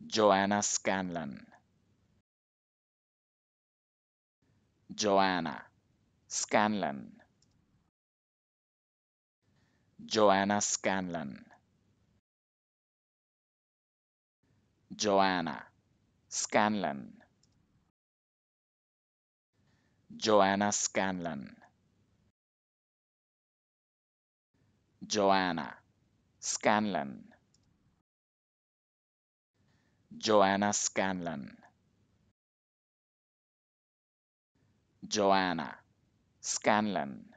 Joanna Scanlan. Joanna Scanlan. Joanna Scanlan. Joanna Scanlan. Joanna Scanlan. Joanna Scanlan. Joanna Scanlan. Joanna Scanlan.